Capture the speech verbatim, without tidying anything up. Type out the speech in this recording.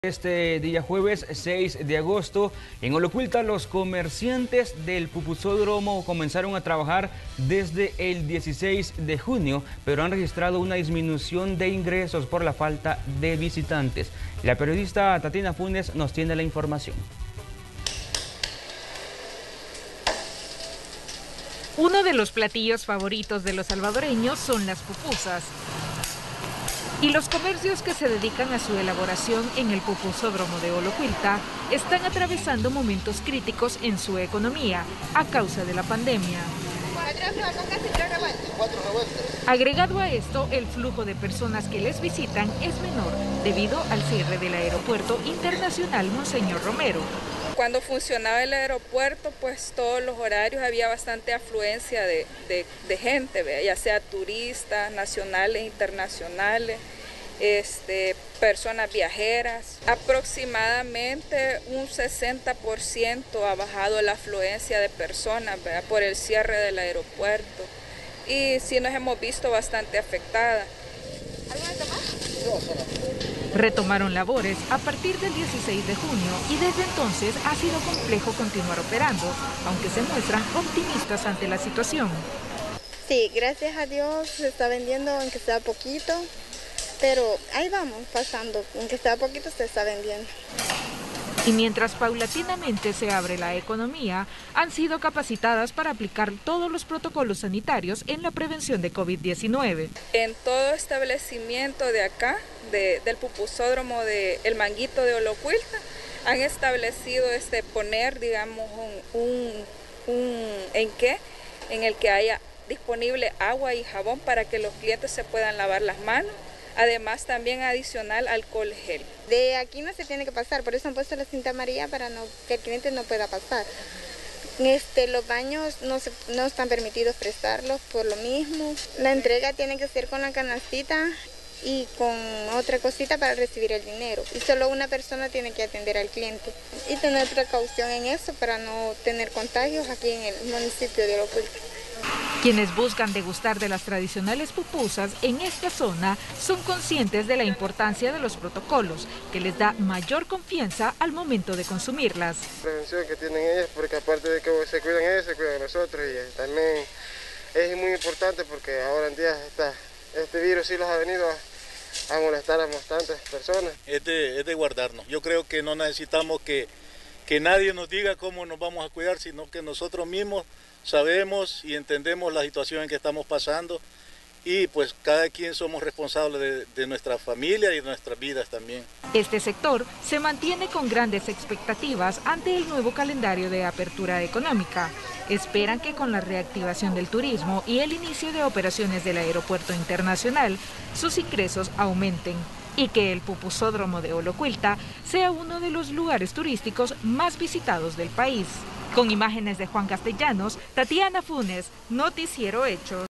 Este día jueves seis de agosto, en Olocuilta, los comerciantes del pupusódromo comenzaron a trabajar desde el dieciséis de junio, pero han registrado una disminución de ingresos por la falta de visitantes. La periodista Tatiana Funes nos tiene la información. Uno de los platillos favoritos de los salvadoreños son las pupusas. Y los comercios que se dedican a su elaboración en el pupusódromo de Olocuilta están atravesando momentos críticos en su economía a causa de la pandemia. Agregado a esto, el flujo de personas que les visitan es menor debido al cierre del aeropuerto internacional Monseñor Romero. Cuando funcionaba el aeropuerto, pues todos los horarios había bastante afluencia de, de, de gente, ¿ve? Ya sea turistas, nacionales, internacionales, este, personas viajeras. Aproximadamente un sesenta por ciento ha bajado la afluencia de personas, ¿ve? Por el cierre del aeropuerto. Y sí nos hemos visto bastante afectadas. Retomaron labores a partir del dieciséis de junio y desde entonces ha sido complejo continuar operando, aunque se muestran optimistas ante la situación. Sí, gracias a Dios se está vendiendo aunque sea poquito, pero ahí vamos pasando, aunque sea poquito se está vendiendo. Y mientras paulatinamente se abre la economía, han sido capacitadas para aplicar todos los protocolos sanitarios en la prevención de COVID diecinueve. En todo establecimiento de acá, de, del pupusódromo de El Manguito de Olocuilta, han establecido este poner, digamos, un, un, un en qué, en el que haya disponible agua y jabón para que los clientes se puedan lavar las manos. Además, también adicional alcohol gel. De aquí no se tiene que pasar, por eso han puesto la cinta amarilla para no, que el cliente no pueda pasar. Este, los baños no, se, no están permitidos prestarlos por lo mismo. La entrega tiene que ser con la canastita y con otra cosita para recibir el dinero. Y solo una persona tiene que atender al cliente. Y tener precaución en eso para no tener contagios aquí en el municipio de Olocuilta. Quienes buscan degustar de las tradicionales pupusas en esta zona son conscientes de la importancia de los protocolos, que les da mayor confianza al momento de consumirlas. La prevención que tienen ellas, porque aparte de que se cuidan ellos, se cuidan nosotros, y también es muy importante porque ahora en día esta, este virus sí los ha venido a, a molestar a bastantes personas. Es de, es de guardarnos. Yo creo que no necesitamos que, que nadie nos diga cómo nos vamos a cuidar, sino que nosotros mismos sabemos y entendemos la situación en que estamos pasando y pues cada quien somos responsables de, de nuestra familia y de nuestras vidas también. Este sector se mantiene con grandes expectativas ante el nuevo calendario de apertura económica. Esperan que con la reactivación del turismo y el inicio de operaciones del aeropuerto internacional, sus ingresos aumenten y que el pupusódromo de Olocuilta sea uno de los lugares turísticos más visitados del país. Con imágenes de Juan Castellanos, Tatiana Funes, Noticiero Hechos.